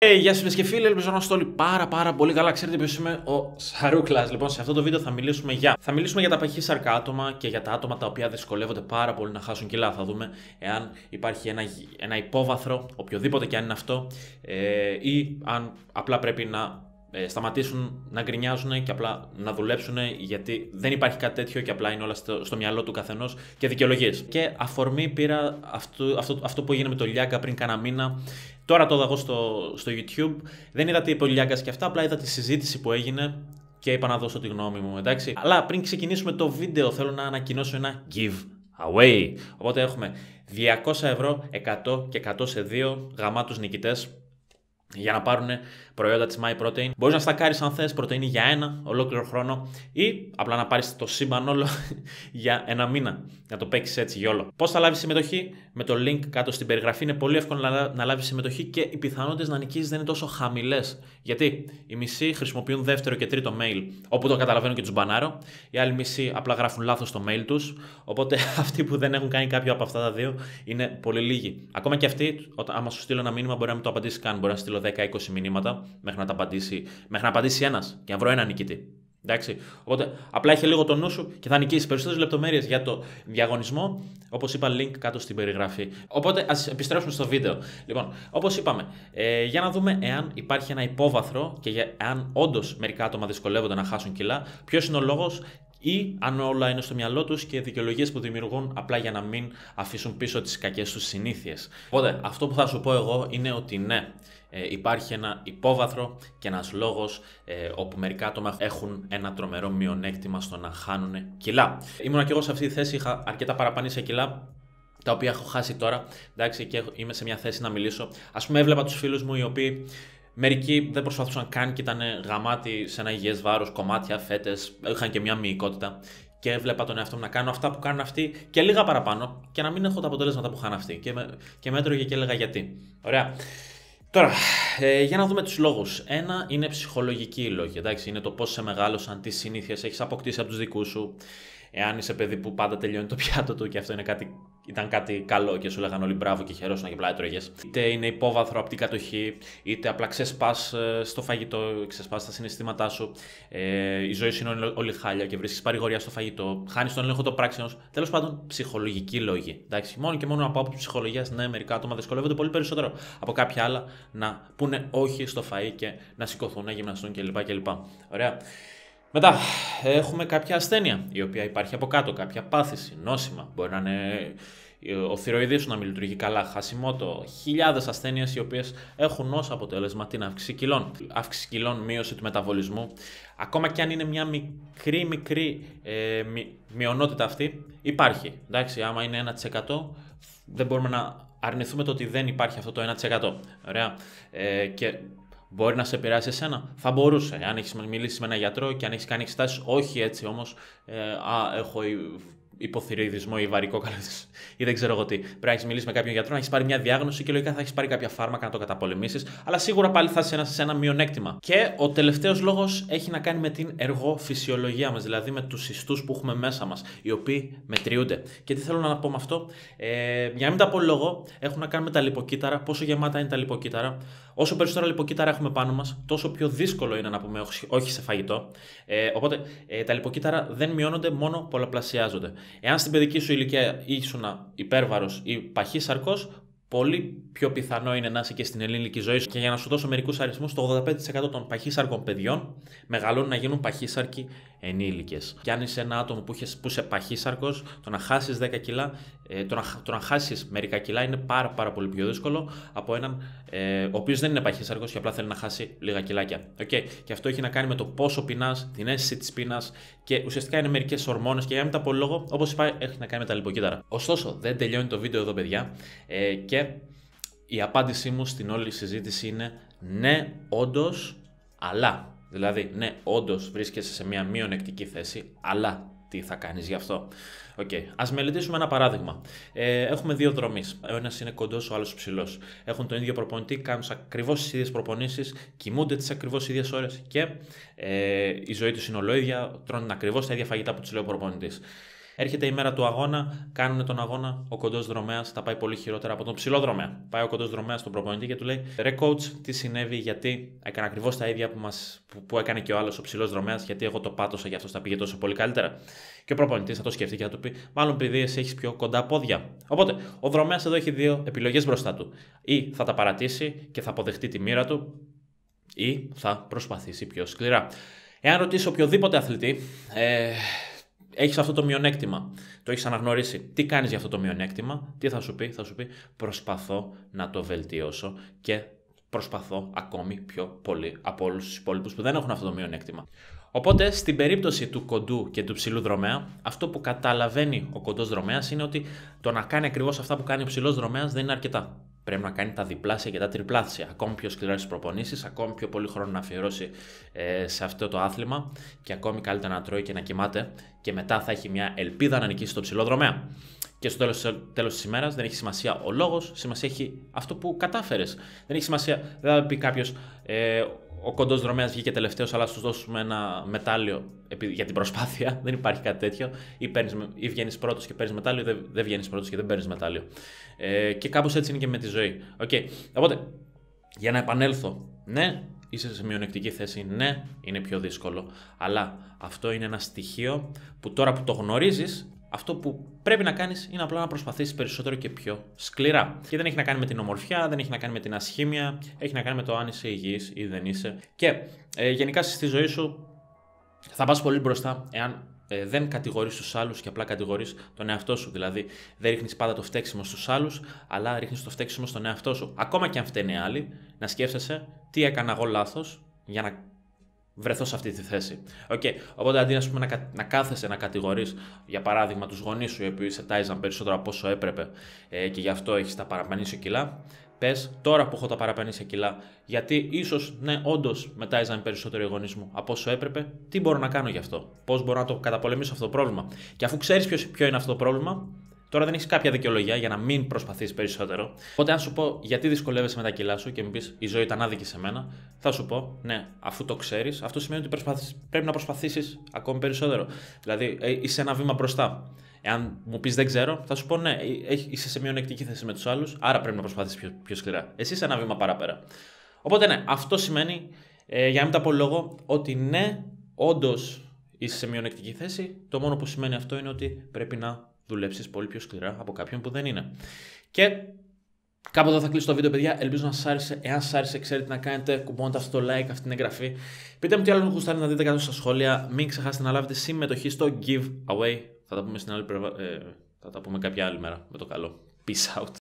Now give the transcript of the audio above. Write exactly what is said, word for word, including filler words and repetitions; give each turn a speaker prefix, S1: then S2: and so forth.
S1: Hey, γεια σας φίλες και φίλοι, ελπίζω να είστε όλοι πάρα πάρα πολύ καλά. Ξέρετε ποιος είμαι, ο Σαρούκλας. Λοιπόν, σε αυτό το βίντεο θα μιλήσουμε για Θα μιλήσουμε για τα παχύσαρκα άτομα και για τα άτομα τα οποία δυσκολεύονται πάρα πολύ να χάσουν κιλά. Θα δούμε εάν υπάρχει ένα, ένα υπόβαθρο, οποιοδήποτε και αν είναι αυτό, ε, ή αν απλά πρέπει να ε, σταματήσουν να γκρινιάζουν και απλά να δουλέψουν, γιατί δεν υπάρχει κάτι τέτοιο και απλά είναι όλα στο, στο μυαλό του καθενός και δικαιολογίες. Και αφορμή πήρα αυτό, αυτό, αυτό που έγινε με το Λιάγκα πριν κάνα μήνα. Τώρα το είδα εγώ στο, στο YouTube, δεν είδα τι είπε ο Λιάγκας και αυτά, απλά είδα τη συζήτηση που έγινε και είπα να δώσω τη γνώμη μου, εντάξει. Αλλά πριν ξεκινήσουμε το βίντεο θέλω να ανακοινώσω ένα giveaway. Οπότε έχουμε διακόσια ευρώ, εκατό και εκατό σε δύο γαμάτους νικητές για να πάρουν προϊόντα της MyProtein. Μπορείς να στακάρεις αν θες πρωτεΐνη για ένα ολόκληρο χρόνο ή απλά να πάρεις το σύμπαν όλο για ένα μήνα. Να το παίξεις έτσι για όλο. Πώς θα λάβεις συμμετοχή? Με το link κάτω στην περιγραφή. Είναι πολύ εύκολο να, να λάβεις συμμετοχή και οι πιθανότητες να νικήσεις δεν είναι τόσο χαμηλές. Γιατί οι μισοί χρησιμοποιούν δεύτερο και τρίτο mail, όπου το καταλαβαίνω και τους μπανάρω. Οι άλλοι μισοί απλά γράφουν λάθος το mail τους. Οπότε αυτοί που δεν έχουν κάνει κάποιο από αυτά τα δύο είναι πολύ λίγοι. Ακόμα και αυτοί, όταν, άμα σου στείλω ένα μήνυμα, μπορεί να μην το απαντήσει καν. Μπορεί να στείλω δέκα είκοσι μηνύματα μέχρι να, τα απαντήσει, μέχρι να απαντήσει ένας και να βρω ένα νικητή. Εντάξει. Οπότε απλά έχει λίγο το νου σου και θα νικήσει. Περισσότερες λεπτομέρειες για το διαγωνισμό, όπως είπα, link κάτω στην περιγραφή. Οπότε ας επιστρέψουμε στο βίντεο. Λοιπόν, όπως είπαμε, ε, για να δούμε εάν υπάρχει ένα υπόβαθρο και για, εάν όντως μερικά άτομα δυσκολεύονται να χάσουν κιλά, ποιος είναι ο λόγος, ή αν όλα είναι στο μυαλό τους και δικαιολογίες που δημιουργούν απλά για να μην αφήσουν πίσω τις κακές τους συνήθειες. Οπότε αυτό που θα σου πω εγώ είναι ότι ναι, ε, υπάρχει ένα υπόβαθρο και ένας λόγος ε, όπου μερικά άτομα έχουν ένα τρομερό μειονέκτημα στο να χάνουν κιλά. Ήμουνα και εγώ σε αυτή τη θέση, είχα αρκετά παραπανήσια κιλά, τα οποία έχω χάσει τώρα, εντάξει, και είμαι σε μια θέση να μιλήσω. Ας πούμε, έβλεπα τους φίλους μου οι οποίοι μερικοί δεν προσπαθούσαν καν και ήταν γαμάτοι σε ένα υγιές βάρος, κομμάτια, φέτες, είχαν και μια μυϊκότητα. Και έβλεπα τον εαυτό μου να κάνω αυτά που κάνουν αυτοί και λίγα παραπάνω και να μην έχω τα αποτελέσματα που είχαν αυτοί. Και, με, και μέτρωγε και έλεγα γιατί. Ωραία. Τώρα, ε, για να δούμε τους λόγους. Ένα είναι ψυχολογικοί οι λόγοι. Εντάξει, είναι το πώς σε μεγάλωσαν, τι συνήθειες έχεις αποκτήσει από τους δικούς σου. Εάν είσαι παιδί που πάντα τελειώνει το πιάτο του και αυτό είναι κάτι, ήταν κάτι καλό και σου λέγανε όλοι μπράβο και χαιρόσουν και απλά έτρωγες. Είτε είναι υπόβαθρο από την κατοχή, είτε απλά ξεσπάς στο φαγητό, ξεσπάς τα συναισθήματά σου. Ε, η ζωή σου είναι όλη χάλια και βρίσκεις παρηγοριά στο φαγητό, χάνεις τον έλεγχο των πράξεων σου. Τέλος πάντων, ψυχολογικοί λόγοι. Εντάξει, μόνο και μόνο από άποψη ψυχολογίας, ναι, μερικά άτομα δυσκολεύονται πολύ περισσότερο από κάποια άλλα να πούνε όχι στο φαΐ και να σηκωθούν, να γυμναστούν κλπ. κλπ. Ωραία. Μετά, έχουμε κάποια ασθένεια η οποία υπάρχει από κάτω, κάποια πάθηση, νόσημα. Μπορεί να είναι ο θηροειδής σου να μην λειτουργεί καλά, χασιμότο, χιλιάδες ασθένειες οι οποίες έχουν ως αποτέλεσμα την αύξηση κιλών. Αύξηση κιλών, μείωση του μεταβολισμού. Ακόμα και αν είναι μια μικρή, μικρή ε, μη, μειονότητα αυτή, υπάρχει. Εντάξει, άμα είναι ένα τοις εκατό, δεν μπορούμε να αρνηθούμε το ότι δεν υπάρχει αυτό το ένα τοις εκατό. Ωραία. Ε, και μπορεί να σε επηρεάσει εσένα. Θα μπορούσε. Αν έχεις μιλήσει με έναν γιατρό και αν έχεις κάνει εξετάσεις, όχι έτσι όμως. Ε, α, έχω υποθυροειδισμό ή βαρικό καλωδισμό ή δεν ξέρω εγώ τι. Πρέπει να έχεις μιλήσει με κάποιον γιατρό, να έχεις πάρει μια διάγνωση και λογικά θα έχεις πάρει κάποια φάρμακα να το καταπολεμήσεις. Αλλά σίγουρα πάλι θα είσαι σε ένα μειονέκτημα. Και ο τελευταίος λόγος έχει να κάνει με την εργοφυσιολογία μας, δηλαδή με τους ιστούς που έχουμε μέσα μας, οι οποίοι μετριούνται. Και τι θέλω να πω με αυτό, ε, για να μην τα πω λόγο, έχουν να κάνουν με τα λιποκύτταρα, πόσο γεμάτα είναι τα λιποκύτταρα. Όσο περισσότερα λιποκύτταρα έχουμε πάνω μας, τόσο πιο δύσκολο είναι να πούμε όχι σε φαγητό. Ε, οπότε ε, τα λιποκύτταρα δεν μειώνονται, μόνο πολλαπλασιάζονται. Εάν στην παιδική σου ηλικία ήσουν υπέρβαρος ή παχύσαρκος, πολύ πιο πιθανό είναι να είσαι και στην ελληνική ζωή σου. Και για να σου δώσω μερικούς αριθμούς, το ογδόντα πέντε τοις εκατό των παχύσαρκων παιδιών μεγαλώνουν να γίνουν παχύσαρκοι ενήλικες. Και αν είσαι ένα άτομο που, έχεις, που είσαι παχύσαρκος, το να χάσεις δέκα κιλά, ε, το, να, το να χάσεις μερικά κιλά είναι πάρα, πάρα πολύ πιο δύσκολο από έναν ε, ο οποίος δεν είναι παχύσαρκος και απλά θέλει να χάσει λίγα κιλάκια. Okay. Και αυτό έχει να κάνει με το πόσο πεινάς, την αίσθηση της πείνας και ουσιαστικά είναι μερικές ορμόνες. Και για να μην τα πω λόγο, όπως είπα, έχει να κάνει με τα λιποκύτταρα. Ωστόσο, δεν τελειώνει το βίντεο εδώ, παιδιά. Ε, και η απάντησή μου στην όλη συζήτηση είναι ναι, όντως, αλλά. Δηλαδή, ναι, όντως βρίσκεσαι σε μια μειονεκτική θέση, αλλά τι θα κάνεις γι' αυτό. Okay. Ας μελετήσουμε ένα παράδειγμα. Ε, έχουμε δύο δρομείς. Ο ένας είναι κοντός, ο άλλος ψηλός. Έχουν τον ίδιο προπονητή, κάνουν ακριβώς τις ίδιες προπονήσεις, κοιμούνται τις ακριβώς ίδιες ώρες και ε, η ζωή τους είναι ολόιδια, τρώνε ακριβώς τα ίδια φαγητά που τους λέει ο προπονητής. Έρχεται η μέρα του αγώνα, κάνουν τον αγώνα. Ο κοντός δρομέας τα πάει πολύ χειρότερα από τον ψηλό δρομέα. Πάει ο κοντός δρομέας στον προπονητή και του λέει: Ρε coach, τι συνέβη, γιατί έκανα ακριβώς τα ίδια που, μας, που, που έκανε και ο άλλος ο ψηλός δρομέας, γιατί εγώ το πάτωσα και αυτός τα πήγε τόσο πολύ καλύτερα. Και ο προπονητής θα το σκεφτεί και θα του πει: Μάλλον επειδή εσύ έχεις πιο κοντά πόδια. Οπότε, ο δρομέας εδώ έχει δύο επιλογές μπροστά του. Ή θα τα παρατήσει και θα αποδεχτεί τη μοίρα του, ή θα προσπαθήσει πιο σκληρά. Εάν ρωτήσει οποιοδήποτε αθλητή, ε, έχεις αυτό το μειονέκτημα, το έχεις αναγνωρίσει, τι κάνεις για αυτό το μειονέκτημα, τι θα σου πει, θα σου πει προσπαθώ να το βελτιώσω και προσπαθώ ακόμη πιο πολύ από όλους τους υπόλοιπους που δεν έχουν αυτό το μειονέκτημα. Οπότε, στην περίπτωση του κοντού και του ψηλού δρομέα, αυτό που καταλαβαίνει ο κοντός δρομέας είναι ότι το να κάνει ακριβώς αυτά που κάνει ο ψηλός δρομέας δεν είναι αρκετά. Πρέπει να κάνει τα διπλάσια και τα τριπλάσια. Ακόμη πιο σκληρές προπονήσεις, ακόμη πιο πολύ χρόνο να αφιερώσει ε, σε αυτό το άθλημα και ακόμη καλύτερα να τρώει και να κοιμάται. Και μετά θα έχει μια ελπίδα να νικήσει το ψηλό δρομέα. Και στο τέλος, τέλος της ημέρας δεν έχει σημασία ο λόγος, σημασία έχει αυτό που κατάφερες. Δεν έχει σημασία, δεν θα πει κάποιος, ε, ο κοντός δρομέας βγήκε τελευταίος, αλλά σου δώσουμε ένα μετάλλιο για την προσπάθεια. Δεν υπάρχει κάτι τέτοιο. Ή, παίρνεις, ή βγαίνεις πρώτος και παίρνεις μετάλλιο, ή δεν, δεν βγαίνεις πρώτος και δεν παίρνεις μετάλλιο. Ε, και κάπως έτσι είναι και με τη ζωή. Okay. Οπότε, για να επανέλθω, ναι, είσαι σε μειονεκτική θέση, ναι, είναι πιο δύσκολο. Αλλά αυτό είναι ένα στοιχείο που τώρα που το γνωρίζεις, αυτό που πρέπει να κάνεις είναι απλά να προσπαθήσεις περισσότερο και πιο σκληρά. Και δεν έχει να κάνει με την ομορφιά, δεν έχει να κάνει με την ασχήμια, έχει να κάνει με το αν είσαι υγιής ή δεν είσαι. Και ε, γενικά στη ζωή σου θα πας πολύ μπροστά εάν ε, δεν κατηγορείς τους άλλους και απλά κατηγορείς τον εαυτό σου. Δηλαδή δεν ρίχνεις πάντα το φταίξιμο στους άλλους, αλλά ρίχνεις το φταίξιμο στον εαυτό σου. Ακόμα και αν φταίνε άλλοι, να σκέφτεσαι τι έκανα εγώ λάθος για να βρεθώ σε αυτή τη θέση. Okay. Οπότε αντί ας πούμε, να, να κάθεσαι να κατηγορείς, για παράδειγμα, τους γονείς σου οι οποίοι σε τάιζαν περισσότερο από όσο έπρεπε ε, και γι' αυτό έχεις τα παραπανήσια κιλά, πες τώρα που έχω τα παραπανήσια κιλά, γιατί ίσως ναι, όντως με τάιζαν περισσότερο οι γονείς μου από όσο έπρεπε, τι μπορώ να κάνω γι' αυτό, πώς μπορώ να το καταπολεμήσω αυτό το πρόβλημα. Και αφού ξέρεις ποιο, ποιο είναι αυτό το πρόβλημα, τώρα δεν έχεις κάποια δικαιολογία για να μην προσπαθείς περισσότερο. Οπότε, αν σου πω γιατί δυσκολεύεσαι με τα κιλά σου και μου πεις η ζωή ήταν άδικη σε μένα, θα σου πω ναι, αφού το ξέρεις, αυτό σημαίνει ότι πρέπει να προσπαθήσεις ακόμη περισσότερο. Δηλαδή, είσαι ένα βήμα μπροστά. Εάν μου πεις δεν ξέρω, θα σου πω ναι, είσαι σε μειονεκτική θέση με τους άλλους, άρα πρέπει να προσπαθήσεις πιο, πιο σκληρά. Εσύ είσαι ένα βήμα παραπέρα. Οπότε, ναι, αυτό σημαίνει, ε, για να μην τα πω λόγο, ότι ναι, όντως είσαι σε μειονεκτική θέση. Το μόνο που σημαίνει αυτό είναι ότι πρέπει να δουλέψεις πολύ πιο σκληρά από κάποιον που δεν είναι. Και κάπου εδώ θα κλείσω το βίντεο, παιδιά. Ελπίζω να σας άρεσε. Εάν σας άρεσε, ξέρετε να κάνετε, κουμπώνετε αυτό το like, αυτή την εγγραφή. Πείτε μου τι άλλο γουστάρετε να δείτε κάτω στα σχόλια. Μην ξεχάσετε να λάβετε συμμετοχή στο giveaway. Θα τα πούμε στην άλλη, ε, θα τα πούμε κάποια άλλη μέρα. Με το καλό. Peace out.